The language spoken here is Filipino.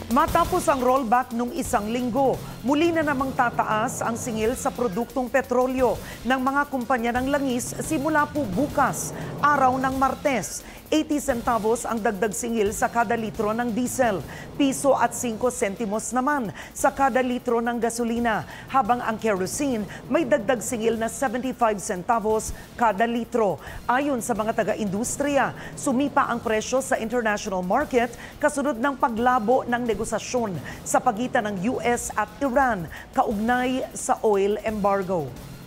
Matapos ang rollback nung isang linggo, muli na namang tataas ang singil sa produktong petrolyo ng mga kumpanya ng langis simula po bukas, araw ng Martes. 80 centavos ang dagdag singil sa kada litro ng diesel, piso at 5 sentimos naman sa kada litro ng gasolina, habang ang kerosene may dagdag singil na 75 centavos kada litro. Ayon sa mga taga-industriya, sumipa ang presyo sa international market kasunod ng paglabo ng negosasyon sa pagitan ng US at Iran kaugnay sa oil embargo.